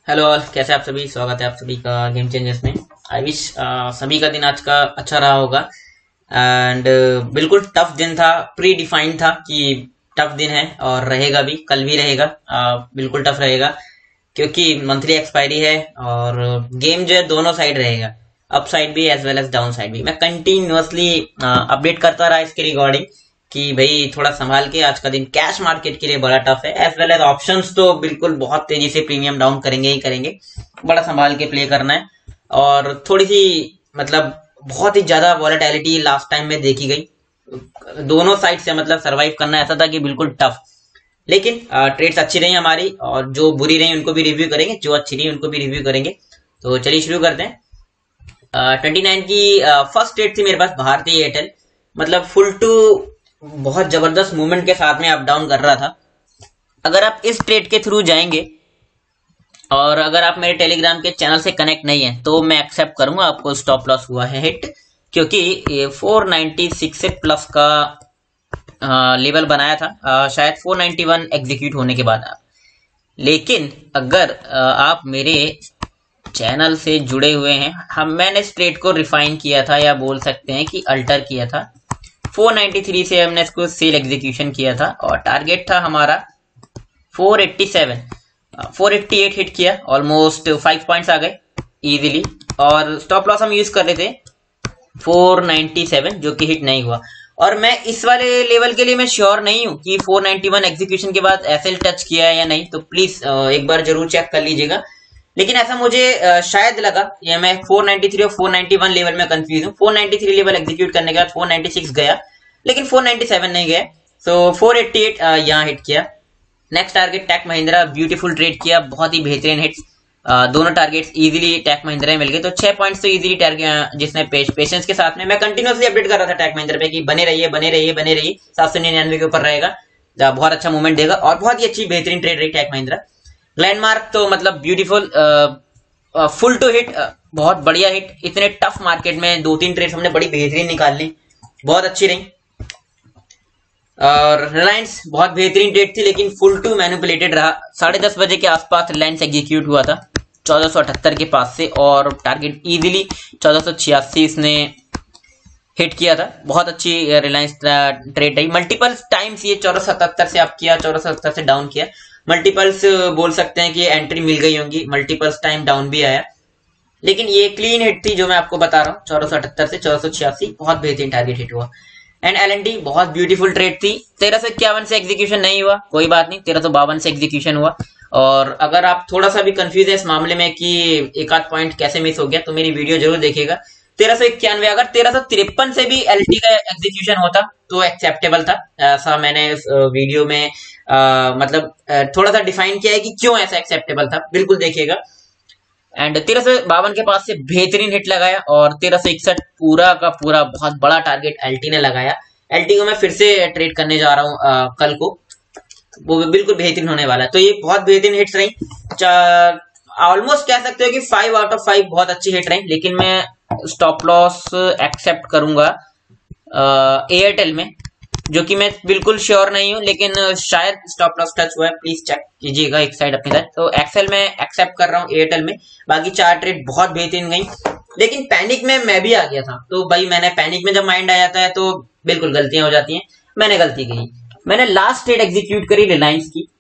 Hello all, कैसे आप सभी। स्वागत है आप सभी का गेम चेंजर्स में। आई विश सभी का दिन आज का अच्छा रहा होगा। एंड बिल्कुल टफ दिन था, प्री डिफाइंड था कि टफ दिन है और रहेगा भी, कल भी रहेगा। बिल्कुल टफ रहेगा क्योंकि मंथली एक्सपायरी है और गेम जो है दोनों साइड रहेगा, अप साइड भी as well as down side भी। मैं कंटिन्यूअसली अपडेट करता रहा इसके रिगार्डिंग कि भाई थोड़ा संभाल के, आज का दिन कैश मार्केट के लिए बड़ा टफ है। एज वेल एज ऑप्शंस तो बिल्कुल बहुत तेजी से प्रीमियम डाउन करेंगे ही करेंगे, बड़ा संभाल के प्ले करना है। और थोड़ी सी मतलब बहुत ही ज्यादा वॉलेटिलिटी लास्ट टाइम में देखी गई दोनों साइड से, मतलब सरवाइव करना ऐसा था कि बिल्कुल टफ। लेकिन ट्रेड्स अच्छी रही हमारी, और जो बुरी रही उनको भी रिव्यू करेंगे, जो अच्छी रही उनको भी रिव्यू करेंगे। तो चलिए शुरू करते हैं। 29 की फर्स्ट ट्रेड थी मेरे पास भारतीय एयरटेल। मतलब फुल टू बहुत जबरदस्त मूवमेंट के साथ में अप डाउन कर रहा था। अगर आप इस ट्रेड के थ्रू जाएंगे और अगर आप मेरे टेलीग्राम के चैनल से कनेक्ट नहीं है तो मैं एक्सेप्ट करूंगा, आपको स्टॉप लॉस हुआ है हिट, क्योंकि ये 496 से प्लस का लेवल बनाया था, शायद 491 एग्जीक्यूट होने के बाद। लेकिन अगर आप मेरे चैनल से जुड़े हुए हैं, मैंने इस ट्रेड को रिफाइन किया था, या बोल सकते हैं कि अल्टर किया था। 493 से हमने इसको सेल एग्जीक्यूशन किया था और टारगेट था हमारा 487। 488 हिट किया, ऑलमोस्ट 5 पॉइंट्स आ गए इजीली। और स्टॉप लॉस हम यूज कर रहे थे 497, जो कि हिट नहीं हुआ। और मैं इस वाले लेवल के लिए मैं श्योर नहीं हूं कि 491 एग्जीक्यूशन के बाद एसएल टच किया है या नहीं, तो प्लीज एक बार जरूर चेक कर लीजिएगा। लेकिन ऐसा मुझे शायद लगा, या मैं 493 और 491 लेवल में कंफ्यूज हूँ। 493 लेवल एग्जीक्यूट करने के बाद 496 गया, लेकिन 497 नहीं गया। सो 488 यहाँ हिट किया। Next target tech Mahindra, beautiful trade किया, बहुत ही बेहतरीन हिट्स। दोनों टारगेट्स इजीली टेक महिंद्रा में मिल गए, तो 6 पॉइंट्स तो इजीली टारगेट, जिसने पेशेंस के साथ में मैं कंटिन्यूअसली अपडेट कर रहा था टेक महिंद्रा पे कि बने रहिए बने रहिए बने रहिए, 799 के ऊपर रहेगा, बहुत अच्छा मूवमेंट देगा। और बहुत ही अच्छी बेहतरीन ट्रेड रही टेक महिंद्रा। लैंडमार्क तो मतलब ब्यूटीफुल, फुल टू हिट, बहुत बढ़िया हिट। इतने टफ मार्केट में 2-3 ट्रेड हमने बड़ी बेहतरीन निकाल ली, बहुत अच्छी रही। और रिलायंस बहुत बेहतरीन ट्रेड थी, लेकिन फुल टू मैनिपुलेटेड रहा। 10:30 बजे के आसपास रिलायंस एग्जीक्यूट हुआ था 1478 के पास से, और टारगेट इजीली 1486 इसने हिट किया था। बहुत अच्छी रिलायंस ट्रेड रही। मल्टीपल टाइम्स ये 1477 से अप किया, 1477 से डाउन किया। मल्टीपल्स बोल सकते हैं कि एंट्री मिल गई होंगी, मल्टीपल्स टाइम डाउन भी आया। लेकिन ये क्लीन हिट थी जो मैं आपको बता रहा हूँ, 1478 से 1486 बहुत बेहतरीन टारगेट हिट हुआ। एंड एलएनटी बहुत ब्यूटीफुल ट्रेड थी। 1351 से एग्जीक्यूशन नहीं हुआ, कोई बात नहीं, 1352 से एग्जीक्यूशन हुआ। और अगर आप थोड़ा सा भी कंफ्यूज है इस मामले में कि एक आध पॉइंट कैसे मिस हो गया, तो मेरी वीडियो जरूर देखिएगा। 1391, अगर 1353 से भी एलटी का एग्जीक्यूशन होता तो एक्सेप्टेबल था। ऐसा मैंने इस वीडियो में मतलब थोड़ा सा डिफाइन किया है कि क्यों ऐसा एक्सेप्टेबल था, बिल्कुल देखिएगा। एंड 1352 के पास से बेहतरीन हिट लगाया, और 1361 पूरा का पूरा बहुत बड़ा टारगेट एलटी ने लगाया। एलटी को मैं फिर से ट्रेड करने जा रहा हूँ कल को, वो बिल्कुल बेहतरीन होने वाला है। तो ये बहुत बेहतरीन हिट्स रही। ऑलमोस्ट कह सकते हो कि 5 आउट ऑफ 5 बहुत अच्छी हिट रही। लेकिन मैं स्टॉप लॉस एक्सेप्ट करूंगा एयरटेल में, जो कि मैं बिल्कुल श्योर नहीं हूं, लेकिन शायद स्टॉप लॉस टच हुआ है, प्लीज चेक कीजिएगा एक साइड अपनी साइड। तो एक्सेल में एक्सेप्ट कर रहा हूं एयरटेल में। बाकी 4 ट्रेड बहुत बेहतरीन गई, लेकिन पैनिक में मैं भी आ गया था। तो भाई मैंने पैनिक में जब माइंड आ जाता है तो बिल्कुल गलतियां हो जाती हैं, मैंने गलती की। मैंने लास्ट ट्रेड एग्जीक्यूट करी रिलायंस की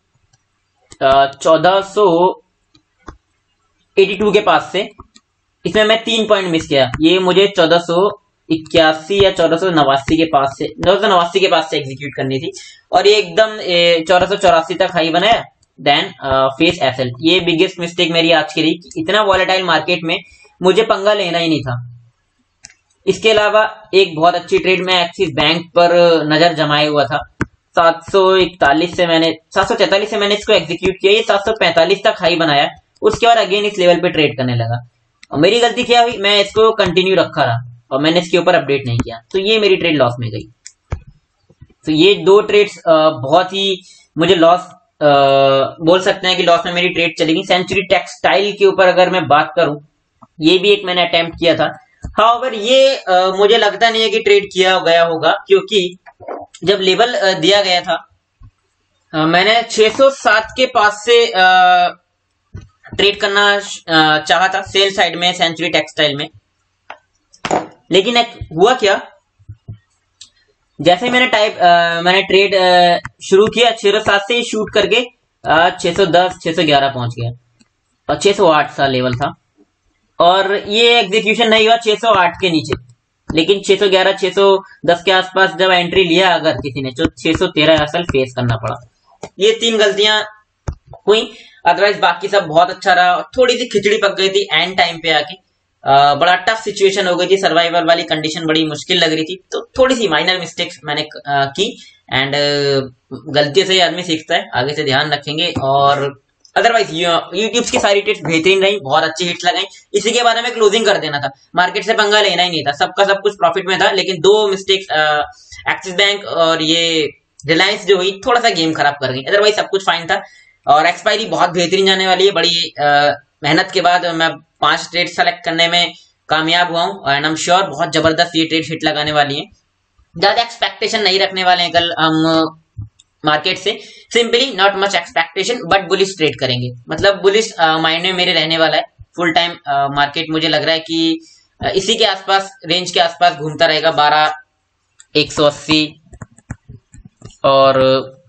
1482 के पास से। इसमें मैं 3 पॉइंट मिस किया, ये मुझे 1481 या 1489 के पास से, 1489 के पास से एग्जीक्यूट करनी थी, और ये एकदम 1484 तक हाई बनाया, देन फेस एसएल। ये बिगेस्ट मिस्टेक मेरी आज की रही, इतना वॉलेटाइल मार्केट में मुझे पंगा लेना ही नहीं था। इसके अलावा एक बहुत अच्छी ट्रेड में एक्सिस बैंक पर नजर जमाए हुआ था। 741 से मैंने 744 से मैंने इसको एग्जीक्यूट किया, ये 745 तक हाई बनाया। उसके बाद अगेन इस लेवल पे ट्रेड करने लगा, और मेरी गलती क्या हुई, मैं इसको कंटिन्यू रखा रहा और मैंने इसके ऊपर अपडेट नहीं किया, तो ये मेरी ट्रेड लॉस में गई। तो ये 2 ट्रेड्स बहुत ही मुझे लॉस, बोल सकते हैं कि लॉस में मेरी ट्रेड चलेगी। सेंचुरी टेक्सटाइल के ऊपर अगर मैं बात करूं, ये भी एक मैंने अटेम्प्ट किया था। हाउएवर ये मुझे लगता नहीं है कि ट्रेड किया गया होगा, क्योंकि जब लेवल दिया गया था मैंने 607 के पास से ट्रेड करना चाहा था सेल साइड में सेंचुरी टेक्सटाइल में, लेकिन हुआ क्या, जैसे मैंने ट्रेड शुरू किया 607 से शूट करके 610 611 पहुंच गया और 608 सा लेवल था और ये एग्जीक्यूशन नहीं हुआ 608 के नीचे, लेकिन 611 610 के आसपास जब एंट्री लिया अगर किसी ने, तो 613 असल फेस करना पड़ा। ये 3 गलतियां हुई, अदरवाइज बाकी सब बहुत अच्छा रहा। थोड़ी सी खिचड़ी पक गई थी एंड टाइम पे आके, बड़ा टफ सिचुएशन हो गई थी, सर्वाइवल वाली कंडीशन बड़ी मुश्किल लग रही थी, तो थोड़ी सी माइनर मिस्टेक्स मैंने की एंड गलतियों से ही आदमी सीखता है, आगे से ध्यान रखेंगे। और अदरवाइज यूट्यूब की सारी ट्रेड्स बेहतरीन रही, बहुत अच्छी हिट्स लगाई। इसी के बाद हमें क्लोजिंग कर देना था, मार्केट से पंगा लेना ही नहीं था, सबका सब कुछ प्रॉफिट में था, लेकिन 2 मिस्टेक्स एक्सिस बैंक और ये रिलायंस जो हुई थोड़ा सा गेम खराब कर गई, अदरवाइज सब कुछ फाइन था। और एक्सपायरी बहुत बेहतरीन जाने वाली है, बड़ी मेहनत के बाद मैं 5 ट्रेड सेलेक्ट करने में कामयाब हुआ हूँ एंड आई एम श्योर बहुत जबरदस्त ये ट्रेड हिट लगाने वाली है। ज्यादा एक्सपेक्टेशन नहीं रखने वाले हैं कल हम मार्केट से, simply not much expectation but bullish trade करेंगे, मतलब बुलिश माइंड में मेरे रहने वाला है फुल टाइम। मार्केट मुझे लग रहा है कि इसी के आसपास, रेंज के आसपास घूमता रहेगा, 12,180 और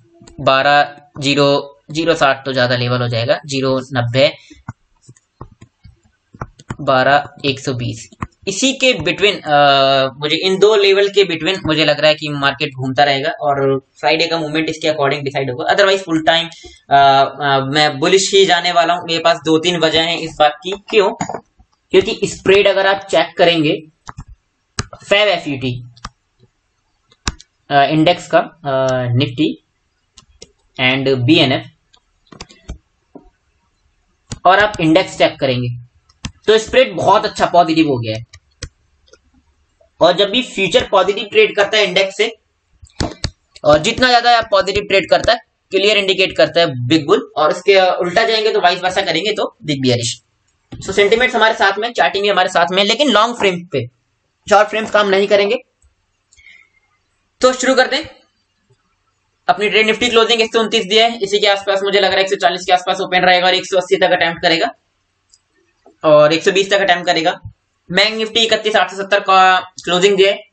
12,060 तो ज्यादा लेवल हो जाएगा, 0,90 12,120 इसी के बिटवीन, मुझे इन 2 लेवल के बिटवीन मुझे लग रहा है कि मार्केट घूमता रहेगा और फ्राइडे का मूवमेंट इसके अकॉर्डिंग डिसाइड होगा। अदरवाइज फुल टाइम मैं बुलिश ही जाने वाला हूं। मेरे पास 2-3 वजह हैं इस बात की, क्यों, क्योंकि स्प्रेड अगर आप चेक करेंगे फैब एफयूटी इंडेक्स का, निफ्टी एंड बीएनएफ, और आप इंडेक्स चेक करेंगे तो स्प्रेड बहुत अच्छा पॉजिटिव हो गया है। और जब भी फ्यूचर पॉजिटिव ट्रेड करता है इंडेक्स से, और जितना ज्यादा पॉजिटिव ट्रेड करता है क्लियर इंडिकेट करता है बिग बुल, और उसके उल्टा जाएंगे तो वाइस वर्सा करेंगे तो बिग बियरिश। सो सेंटिमेंट्स हमारे साथ में, चार्टिंग भी हमारे साथ में, लेकिन लॉन्ग फ्रेम पे, शॉर्ट फ्रेम्स काम नहीं करेंगे। तो शुरू करते हैं अपनी ट्रेड। निफ्टी क्लोजिंग 129 दिया है, इसी के आसपास मुझे लग रहा है 140 के आसपास ओपन रहेगा और 180 तक अटेम्प्ट करेगा और 120 तक अटेम्प्ट करेगा। बैंक निफ्टी 31,870 का क्लोजिंग दिया है,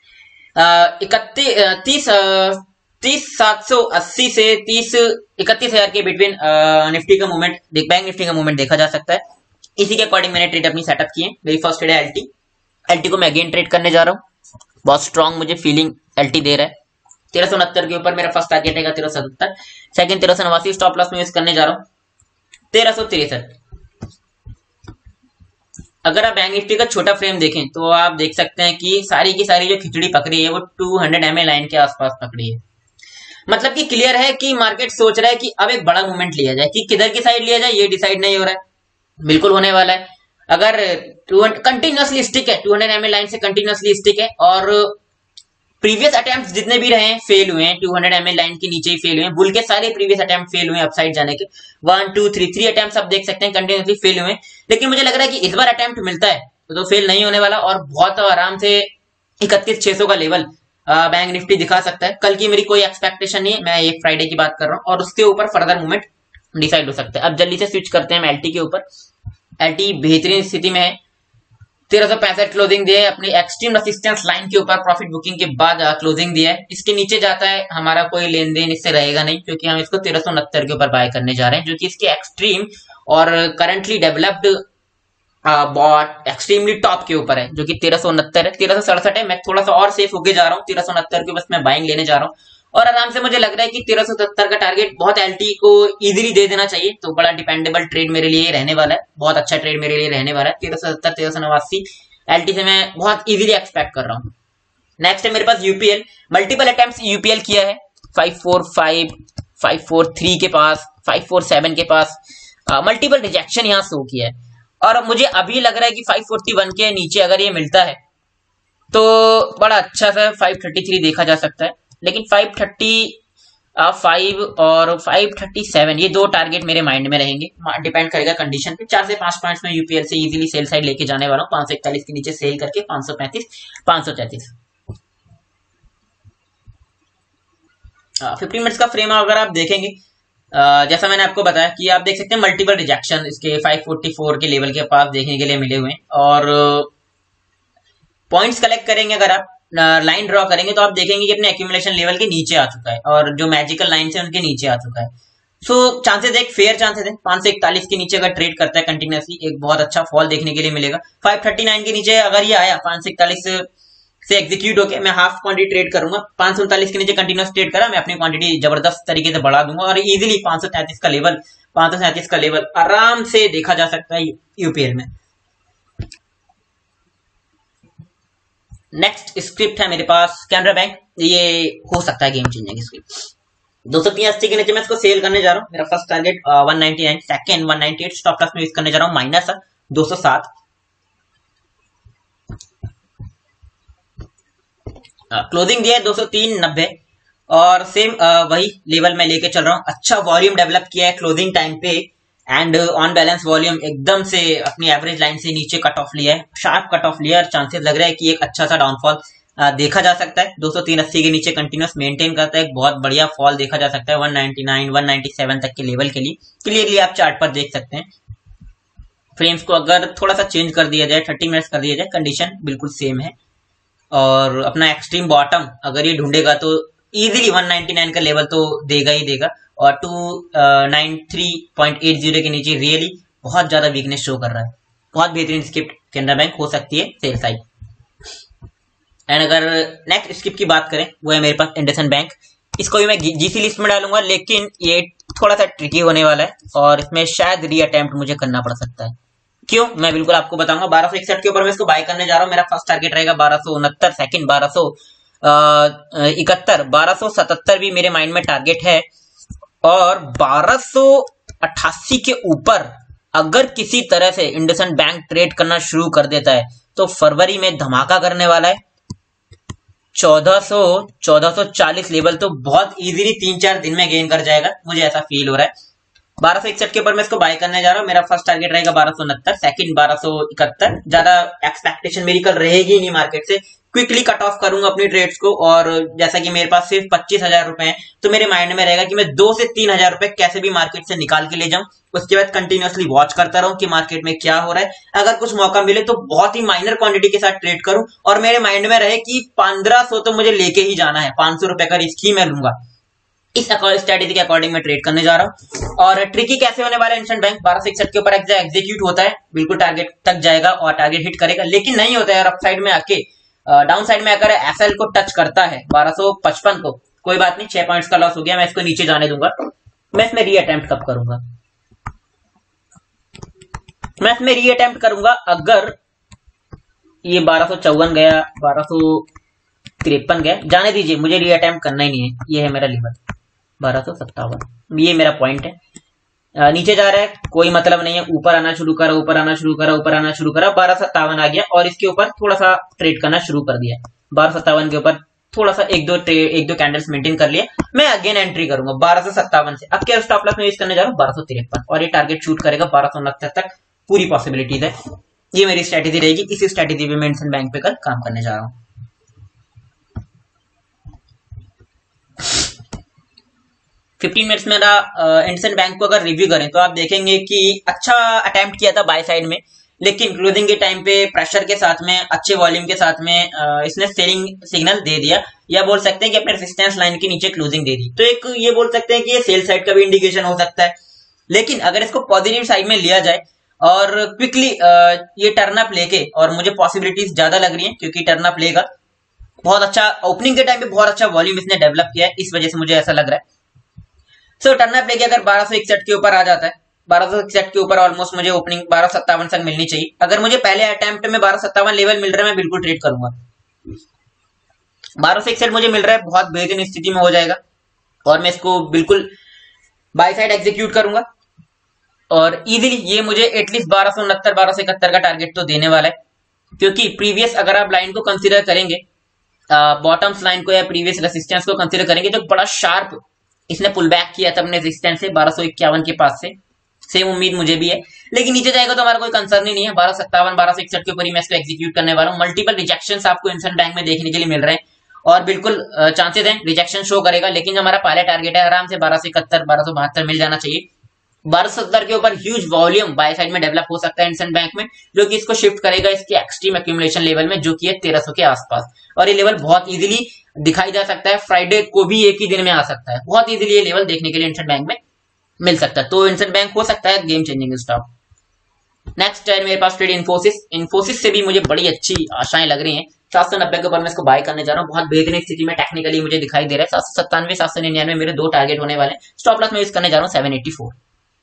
30,780 से 31,000 के बिटवीन निफ्टी का मूवमेंट, बैंक निफ्टी का मूवमेंट देखा जा सकता है। इसी के अकॉर्डिंग मैंने ट्रेड अपनी सेटअप की है। मेरी फर्स्ट ट्रेड है एलटी को मैं अगेन ट्रेड करने जा रहा हूँ, बहुत स्ट्रॉन्ग मुझे फीलिंग एलटी दे रहा है। 1369 के ऊपर मेरा फर्स्ट टारगेट है 1370, सेकंड 1389, स्टॉप लॉस में यूज करने जा रहा हूँ 1363। अगर आप बैंक निफ्टी का छोटा फ्रेम देखें तो आप देख सकते हैं कि सारी की सारी जो खिचड़ी पकड़ी है वो 200 MA लाइन के आसपास पकड़ी है। मतलब कि क्लियर है कि मार्केट सोच रहा है कि अब एक बड़ा मूवमेंट लिया जाए, कि किधर की साइड लिया जाए ये डिसाइड नहीं हो रहा है, बिल्कुल होने वाला है। अगर कंटिन्यूअसली स्टिक है, 200 MA लाइन से कंटिन्यूअसली स्टिक है, और प्रीवियस अटेम्प्ट जितने भी रहे हैं फेल हुए हैं, 200 MA लाइन के नीचे ही फेल हुए हैं। बुल के सारे प्रीवियस अटेम्प्ट फेल हुए हैं अपसाइड जाने के, 1 2 3 अटेम्प्ट आप देख सकते हैं कंटिन्यूअसली फेल हुए हैं। लेकिन मुझे लग रहा है कि इस बार अटेम्प्ट मिलता है तो फेल नहीं होने वाला और बहुत आराम से 31,600 का लेवल बैंक निफ्टी दिखा सकता है। कल की मेरी कोई एक्सपेक्टेशन नहीं है, मैं एक फ्राइडे की बात कर रहा हूँ, और उसके ऊपर फर्दर मूवमेंट डिसाइड हो सकता है। अब जल्दी से स्विच करते हैं एलटी के ऊपर। एलटी बेहतरीन स्थिति में है, 1365 क्लोजिंग दिया है, अपनी एक्सट्रीम रेजिस्टेंस लाइन के ऊपर प्रॉफिट बुकिंग के बाद क्लोजिंग दिया है। इसके नीचे जाता है हमारा कोई लेन देन इससे रहेगा नहीं, क्योंकि हम इसको 1369 के ऊपर बाय करने जा रहे हैं, जो कि इसके एक्सट्रीम और currently developed bot extremely top के ऊपर है, जो कि 1369 है। 1367 है, मैं थोड़ा सा और सेफ होके जा रहा हूँ, 1369 के बस मैं बाइंग लेने जा रहा हूँ, और आराम से मुझे लग रहा है कि 1370 का टारगेट बहुत एलटी को इजीली दे देना चाहिए। तो बड़ा डिपेंडेबल ट्रेड मेरे लिए रहने वाला है, बहुत अच्छा ट्रेड मेरे लिए रहने वाला है। 1370 1389 एलटी से मैं बहुत इजीली एक्सपेक्ट कर रहा हूँ। नेक्स्ट है मेरे पास यूपीएल, मल्टीपल अटेम्प्ट्स यूपीएल किया है, 545 543 के पास, 547 के पास, मल्टीपल रिजेक्शन यहाँ शो किया है, और मुझे अभी लग रहा है कि 541 के नीचे अगर ये मिलता है तो बड़ा अच्छा सा 533 देखा जा सकता है। लेकिन 535 और 537 ये 2 टारगेट मेरे माइंड में रहेंगे, डिपेंड करेगा कंडीशन पे। 4 से 5 पॉइंट्स में यूपीएल से इजीली सेल साइड लेके जाने वाला हूँ, 541 के नीचे सेल करके 535 533। 50 मिनट्स का फ्रेम अगर आप देखेंगे जैसा मैंने आपको बताया कि आप देख सकते हैं मल्टीपल रिजेक्शन इसके 544 के लेवल के पास देखने के लिए मिले हुए हैं। और पॉइंट्स कलेक्ट करेंगे, अगर आप लाइन ड्रॉ करेंगे तो आप देखेंगे कि अपने एक्यूमुलेशन लेवल के नीचे आ चुका है और जो मैजिकल लाइन है उनके नीचे आ चुका है। सो चांसेस एक फेयर चांसेस है 541 के नीचे अगर ट्रेड करता है कंटिन्यूसली एक बहुत अच्छा फॉल देखने के लिए मिलेगा। 539 के नीचे अगर ये आया 541 से एग्जीक्यूट होके मैं हाफ क्वांटिटी ट्रेड करूंगा। 539 के नीचे कंटिन्यूस ट्रेड करा, मैं अपनी क्वांटिटी जबरदस्त तरीके से बढ़ा दूंगा और इजीली 533 का लेवल आराम से देखा जा सकता है यूपीएल में। नेक्स्ट स्क्रिप्ट है मेरे पास कैनरा बैंक, ये हो सकता है गेम चेंजिंग स्क्रिप्ट। 283 के नीचे मैं इसको सेल करने जा रहा हूँ। मेरा first target 199, second 198, stop loss में यूज करने जा रहा हूँ माइनस 207। क्लोजिंग दिया है 203.90 और सेम वही लेवल में लेके चल रहा हूँ। अच्छा वॉल्यूम डेवलप किया है क्लोजिंग टाइम पे एंड ऑन बैलेंस वॉल्यूम एकदम से अपनी एवरेज लाइन से नीचे कट ऑफ लिया है, शार्प कट ऑफ लिया है। चांसेस लग रहा है कि एक अच्छा सा डाउनफॉल देखा जा सकता है। 203.80 के नीचे कंटिन्यूस मेंटेन करता है, एक बहुत बढ़िया फॉल देखा जा सकता है 199 197 तक के लेवल के लिए। क्लियरली आप चार्ट पर देख सकते हैं। फ्रेम्स को अगर थोड़ा सा चेंज कर दिया जाए 30 मिनट्स कर दिया जाए, कंडीशन बिल्कुल सेम है। और अपना एक्सट्रीम बॉटम अगर ये ढूंढेगा तो इजीली 199 का लेवल तो देगा ही देगा और 293.80 के नीचे रियली बहुत ज्यादा वीकनेस शो कर रहा है। बहुत बेहतरीन स्क्रिप्ट कैनरा बैंक हो सकती है सेल साइड। एंड अगर नेक्स्ट स्क्रिप्ट की बात करें वो है मेरे पास इंडसइंड बैंक। इसको भी मैं जीसी लिस्ट में डालूंगा, लेकिन ये थोड़ा सा ट्रिकी होने वाला है और इसमें शायद री अटेम्प्ट मुझे करना पड़ सकता है। क्यों, मैं बिल्कुल आपको बताऊंगा। 1261 के ऊपर मैं इसको बाय करने जा रहा हूँ। मेरा फर्स्ट टारगेट रहेगा 1269, सेकंड 1271, 1277 भी मेरे माइंड में टारगेट है। और 1288 के ऊपर अगर किसी तरह से इंडसइंड बैंक ट्रेड करना शुरू कर देता है तो फरवरी में धमाका करने वाला है। 1440 लेवल तो बहुत इजीली 3-4 दिन में गेन कर जाएगा, मुझे ऐसा फील हो रहा है। 1261 के ऊपर मैं इसको बाय करने जा रहा हूँ। मेरा फर्स्ट टारगेट रहेगा 1269, सेकंड 1271। ज्यादा एक्सपेक्टेशन मेरी कल रहेगी नहीं मार्केट से, क्विकली कट ऑफ करूंगा अपनी ट्रेड्स को। और जैसा कि मेरे पास सिर्फ 25,000 रुपए हैं तो मेरे माइंड में रहेगा कि मैं 2 से 3,000 रुपए कैसे भी मार्केट से निकाल के ले जाऊं। उसके बाद कंटिन्यूअसली वॉच करता रहूं कि मार्केट में क्या हो रहा है। अगर कुछ मौका मिले तो बहुत ही माइनर क्वांटिटी के साथ ट्रेड करूं और मेरे माइंड में रहे कि 1500 तो मुझे लेके ही जाना है, 500 रुपए का रिस्क ही मैं लूंगा। इस स्ट्रेटेजी के अकॉर्डिंग मैं ट्रेड करने जा रहा हूँ। और ट्रिकी कैसे होने वाला है इंस्टेंट बैंक, 1261 के ऊपर एग्जीक्यूट होता है, बिल्कुल टारगेट तक जाएगा और टारगेट हिट करेगा, लेकिन नहीं होता है। अपसाइड में आके डाउन साइड में अगर एफएल को टच करता है 1255 को, कोई बात नहीं, 6 पॉइंट्स का लॉस हो गया, मैं इसको नीचे जाने दूंगा। मैं इसमें री अटेम्प्ट कब करूंगा, मैं इसमें री अटेम्प्ट करूंगा अगर ये 1254 गया, 1253 गया, जाने दीजिए, मुझे री अटेम्प्ट करना ही नहीं है। ये है मेरा लेवल 1257, ये मेरा पॉइंट है। नीचे जा रहा है कोई मतलब नहीं है, ऊपर आना शुरू करा, ऊपर आना शुरू करा, ऊपर आना शुरू करा, 1257 आ गया और इसके ऊपर थोड़ा सा ट्रेड करना शुरू कर दिया। 1257 के ऊपर थोड़ा सा एक दो कैंडल्स मेंटेन कर लिए, मैं अगेन एंट्री करूंगा 1257 से। अब क्या स्टॉप लॉस में यूज करने जा रहा हूँ 1253 और ये टारगेट शूट करेगा 1269 तक, पूरी पॉसिबिलिटीज है। ये मेरी स्ट्रेटेजी रहेगी, इसी स्ट्रेटेजी पे मैं इंडसइंड बैंक पे कल काम करने जा रहा हूँ। 15 मिनट्स मेरा इंडसइंड बैंक को अगर रिव्यू करें तो आप देखेंगे कि अच्छा अटेम्प्ट किया था बाय साइड में, लेकिन क्लोजिंग के टाइम पे प्रेशर के साथ में, अच्छे वॉल्यूम के साथ में इसने सेलिंग सिग्नल दे दिया, या बोल सकते हैं कि अपने रेजिस्टेंस लाइन के नीचे क्लोजिंग दे दी। तो एक ये बोल सकते हैं कि ये सेल साइड का भी इंडिकेशन हो सकता है। लेकिन अगर इसको पॉजिटिव साइड में लिया जाए और क्विकली ये टर्न अप लेके, और मुझे पॉसिबिलिटीज ज्यादा लग रही है क्योंकि टर्न अप लेगा, बहुत अच्छा ओपनिंग के टाइम पे बहुत अच्छा वॉल्यूम इसने डेवलप किया है, इस वजह से मुझे ऐसा लग रहा है। सो टर्न अप लेके अगर 1261 के ऊपर आ जाता है, 1261 के ऊपर ऑलमोस्ट मुझे ओपनिंग 1257 तक मिलनी चाहिए। अगर मुझे पहले अटेम्प्ट में 1257 लेवल मिल रहा है, मैं बिल्कुल ट्रेड करूंगा। 1261 मुझे मिल रहा है, बहुत बेहतरीन स्थिति में हो जाएगा और मैं इसको बिल्कुल बाय साइड एग्जीक्यूट करूंगा और इजीली ये मुझे एटलीस्ट 1269 1271 का टारगेट तो देने वाला है। क्योंकि प्रीवियस अगर आप लाइन को कंसिडर करेंगे, बॉटम्स लाइन को या प्रीवियस रेसिस्टेंस को कंसिडर करेंगे, तो बड़ा शार्प इसने पुल बैक किया था अपने रेजिस्टेंस से 1251 के पास से। सेम उम्मीद मुझे भी है, लेकिन नीचे जाएगा तो हमारा कोई कंसर्न ही नहीं है। 1257 1261 के ऊपर ही मैं इसको एग्जीक्यूट करने वाला हूँ। मल्टीपल रिजेक्शंस आपको इंडसइंड बैंक में देखने के लिए मिल रहे हैं और बिल्कुल चांसेस हैं रिजेक्शन शो करेगा, लेकिन जो हमारा पहला टारगेट है आराम से 1271 1272 मिल जाना चाहिए। 1270 के ऊपर ह्यूज वॉल्यूम बाय साइड में डेवलप हो सकता है इंडसइंड बैंक में, जो कि इसको शिफ्ट करेगा इसके एक्सट्रीम एक्यूमुलेशन लेवल में, जो कि है 1300 के आसपास। और ये लेवल बहुत इजीली दिखाई जा सकता है, फ्राइडे को भी एक ही दिन में आ सकता है, बहुत इजीली ये लेवल देखने के लिए इंडसइंड बैंक में मिल सकता है। तो इंडसइंड बैंक हो सकता है गेम चेंजिंग स्टॉक। नेक्स्ट है मेरे पास ट्रेड इन्फोसिस से भी मुझे बड़ी अच्छी आशाएं लग रही हैं। 790 के ऊपर मैं इसको बाय करने जा रहा हूँ, बहुत बेहतरीन स्थिति में टेक्निकली मुझे दिखाई दे रहा है। 797 799 मेरे दो टारगेट होने वाले हैं। स्टॉप लॉस में यूज करने जा रहा हूँ 784।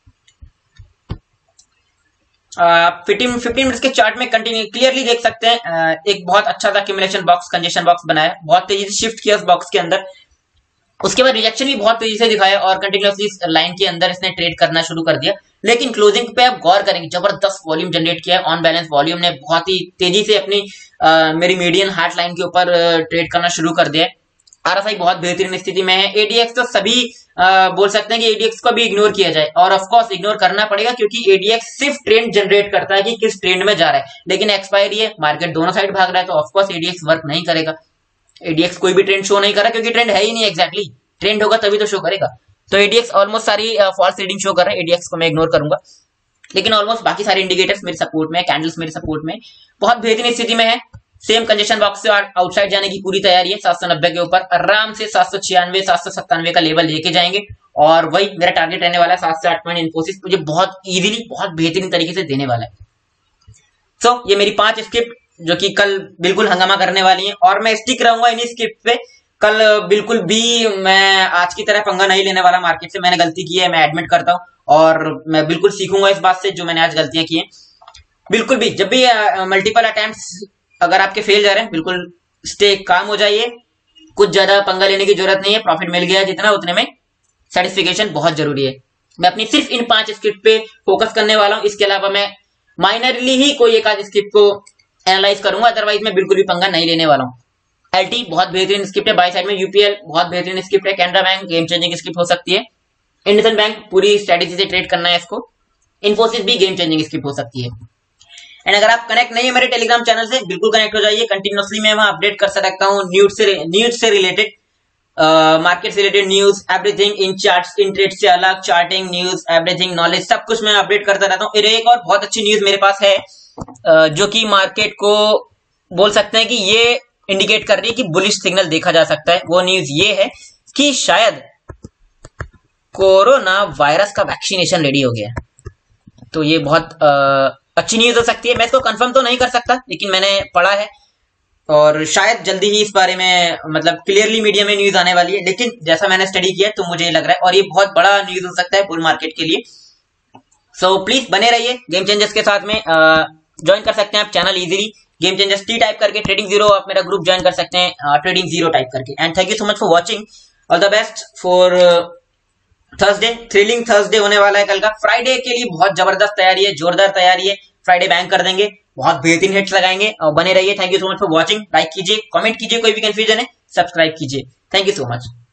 15 मिनट्स के चार्ट में कंटिन्यू क्लियरली देख सकते हैं, एक बहुत अच्छा सा एक्यूमुलेशन बॉक्स, कंजेशन बॉक्स बनाया, बहुत तेजी से शिफ्ट किया उस बॉक्स के अंदर। उसके बाद रिजेक्शन भी बहुत तेजी से दिखाया और कंटिन्यूअसली इस लाइन के अंदर इसने ट्रेड करना शुरू कर दिया। लेकिन क्लोजिंग पे आप गौर करेंगे, जबरदस्त वॉल्यूम जनरेट किया है। ऑन बैलेंस वॉल्यूम ने बहुत ही तेजी से अपनी मेरी मीडियन हार्ट लाइन के ऊपर ट्रेड करना शुरू कर दिया है। आरएसआई बहुत बेहतरीन स्थिति में है। एडीएक्स तो सभी बोल सकते हैं कि एडीएक्स को भी इग्नोर किया जाए, और ऑफकोर्स इग्नोर करना पड़ेगा, क्योंकि एडीएक्स सिर्फ ट्रेंड जनरेट करता है कि किस ट्रेंड में जा रहा है। लेकिन एक्सपायरी है, मार्केट दोनों साइड भाग रहा है, तो ऑफकोर्स एडीएक्स वर्क नहीं करेगा। एडीएक्स कोई भी ट्रेंड शो नहीं कर रहा, क्योंकि ट्रेंड है ही नहीं एग्जैक्टली। ट्रेंड होगा तभी तो शो करेगा। तो एडीएक्स ऑलमोस्ट सारी फॉल्स रीडिंग शो कर रहा है, एडीएक्स को मैं इग्नोर करूंगा। लेकिन ऑलमोस्ट बाकी सारे इंडिकेटर्स मेरे सपोर्ट में, कैंडल्स मेरे सपोर्ट में, बहुत बेहतरीन स्थिति में है। सेम कंजेशन बॉक्स से आउटसाइड जाने की पूरी तैयारी है। 790 के ऊपर आराम से 796 797 का लेवल लेके जाएंगे, और वही मेरा टारगेट रहने वाला है। 7 से 8 पॉइंट इन्फोसिस मुझे बहुत इजीली, बहुत बेहतरीन तरीके से देने वाला है। सो ये मेरी 5 स्क्रिप्ट जो कि कल बिल्कुल हंगामा करने वाली है, और मैं स्टिक रहूंगा इन्हीं स्क्रिप्ट पे। कल बिल्कुल भी मैं आज की तरह पंगा नहीं लेने वाला मार्केट से। मैंने गलती की है, मैं एडमिट करता हूं, और मैं बिल्कुल सीखूंगा इस बात से जो मैंने आज गलतियां की हैं। बिल्कुल भी जब भी मल्टीपल अटेम्प्ट्स अगर आपके फेल जा रहे हैं, बिल्कुल स्टे काम हो जाइए। कुछ ज्यादा पंगा लेने की जरूरत नहीं है, प्रॉफिट मिल गया जितना उतने में सेटिस्फिकेशन बहुत जरूरी है। मैं अपनी सिर्फ इन 5 स्क्रिप्ट पे फोकस करने वाला हूं। इसके अलावा मैं माइनरली ही कोई एक आध स्क्रिप्ट को एनालाइज करूंगा, अदरवाइज मैं बिल्कुल भी पंगा नहीं लेने वाला हूं। एलटी बहुत बेहतरीन स्क्रिप्ट है बाय साइड में। यूपीएल बहुत बेहतरीन स्क्रिप्ट है। Canara bank game changing script हो सकती है। इंडसइंड बैंक पूरी स्ट्रेटेजी से ट्रेड करना है इसको। इन्फोसिस भी गेम चेंजिंग स्क्रिप्ट हो सकती है। एंड अगर आप कनेक्ट नहीं है मेरे टेलीग्राम चैनल से, बिल्कुल कनेक्ट हो जाइए। कंटिन्यूअसली मैं वहां अपडेट कर सकता हूँ न्यूज से रिलेटेड, मार्केट से related news, everything in charts, in trade से अलग, चार्टिंग न्यूज, एवरीथिंग नॉलेज, सब कुछ मैं अपडेट करता रहता हूँ। एक और बहुत अच्छी न्यूज मेरे पास है, जो कि मार्केट को बोल सकते हैं कि ये इंडिकेट कर रही है कि बुलिश सिग्नल देखा जा सकता है। वो न्यूज ये है कि शायद कोरोना वायरस का वैक्सीनेशन रेडी हो गया। तो ये बहुत अच्छी न्यूज हो सकती है। मैं इसको कंफर्म तो नहीं कर सकता, लेकिन मैंने पढ़ा है, और शायद जल्दी ही इस बारे में मतलब क्लियरली मीडिया में न्यूज आने वाली है। लेकिन जैसा मैंने स्टडी किया तो मुझे लग रहा है, और ये बहुत बड़ा न्यूज हो सकता है बुल मार्केट के लिए। सो प्लीज बने रहिए गेम चेंजर्स के साथ में। ज्वाइन कर सकते हैं आप channel easily, game changers T type करके, ट्रेडिंग जीरो आप मेरा ग्रुप ज्वाइन कर सकते हैं, ट्रेडिंग जीरो टाइप करके। And thank you so much for watching. All the best for Thursday. Thrilling Thursday होने वाला है कल का। फ्राइडे के लिए बहुत जबरदस्त तैयारी है, जोरदार तैयारी है। फ्राइडे बैंक कर देंगे, बहुत बेहतरीन हिट्स लगाएंगे, और बने रहिए। Thank you so much for watching. Like कीजिए, कमेंट कीजिए, कोई भी कंफ्यूजन है सब्सक्राइब कीजिए। Thank you so much.